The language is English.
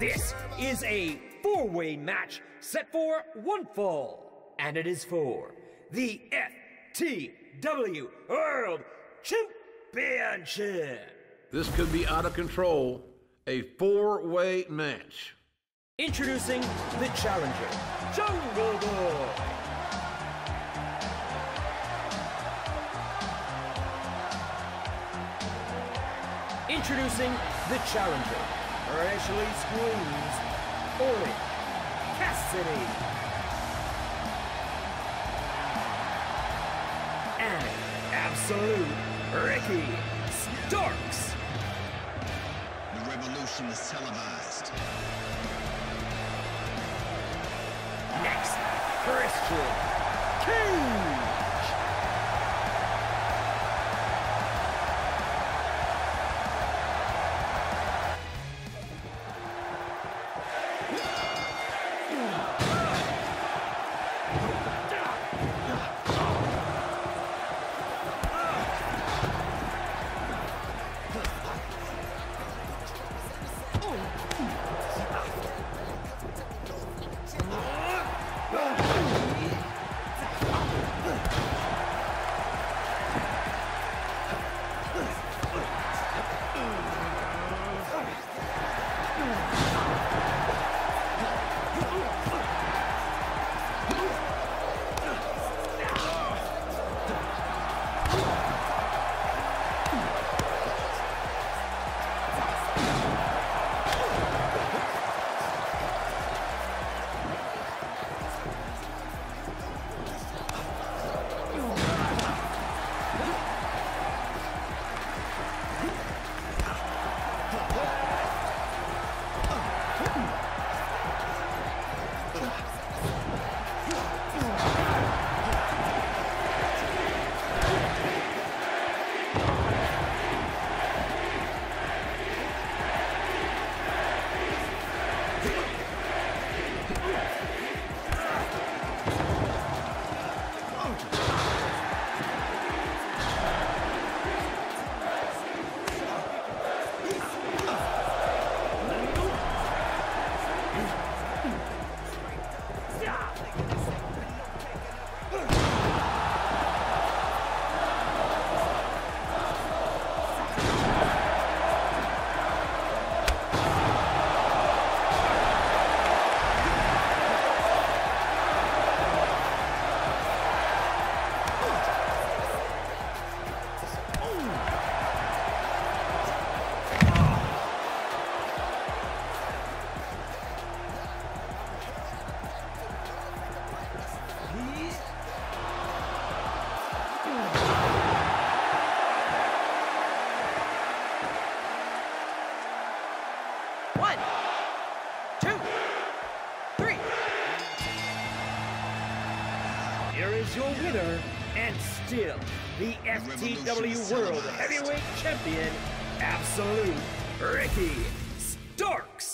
This is a four-way match set for one fall, and it is for the FTW World Championship. This could be out of control. A four-way match. Introducing the challenger, Jungle Boy. Introducing the challenger, freshly squeezed, Orange Cassidy. And Absolute Ricky Starks. The revolution is televised. Next, Christian Cage. One, two, three. Here is your winner, and still the FTW World Heavyweight Champion, Absolute Ricky Starks.